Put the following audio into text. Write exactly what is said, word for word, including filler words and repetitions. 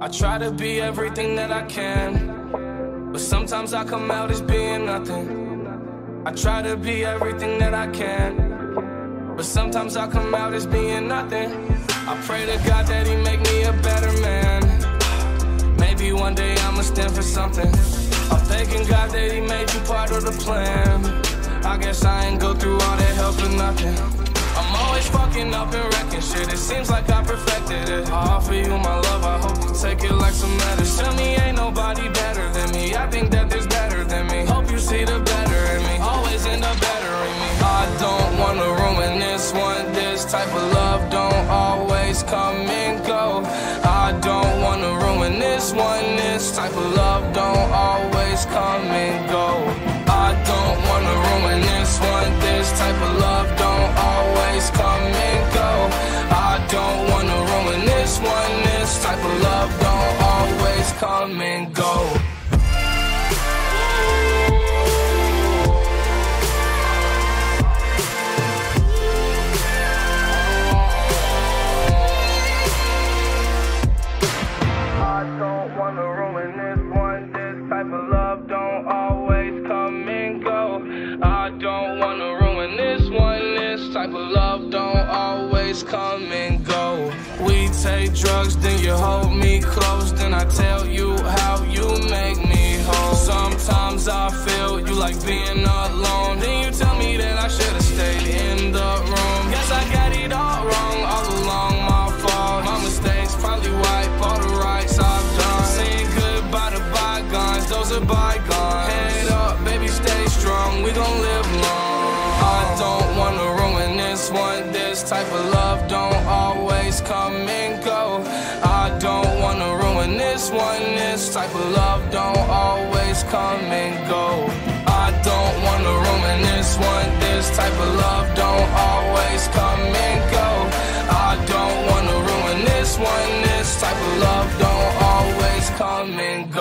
I try to be everything that I can, but sometimes I come out as being nothing. I try to be everything that I can, but sometimes I come out as being nothing. I pray to God that he make me a better man. Maybe one day I'ma stand for something. I'm thanking God that he made you part of the plan. I guess I ain't go through all that hell for nothing. I'm always fucking up and wrecking shit. It seems like I perfected it. I offer you my love, I hope you take it like some medicine. Tell me ain't nobody better than me. I think that there's better than me. Hope you see the better in me. Always end up bettering me. I don't wanna ruin this one. This type of love don't always come and go. I don't wanna ruin this one. This type of love don't always come and go. I don't wanna ruin this one. This type of love don't always come and go. I don't wanna ruin this one. This type of love don't always come and go. I don't wanna ruin this one. This type of love don't always come and go. I don't wanna ruin this one. This type of love don't always come and go. We take drugs, then you hold me close, then I tell you how you make me whole. Sometimes I feel you like being alone, then you tell me that I should've stayed in the room. Guess I got it all wrong all along, my fault. My mistakes probably wipe all the rights I've done. Saying goodbye to bygones, those are bygones. Head up, baby, stay strong, we gon' live long. I don't wanna ruin this one. This type of love don't always come and go. I don't wanna ruin this one. This type of love don't always come and go. I don't wanna ruin this one. This type of love don't always come and go. I don't wanna ruin this one. This type of love don't always come and go.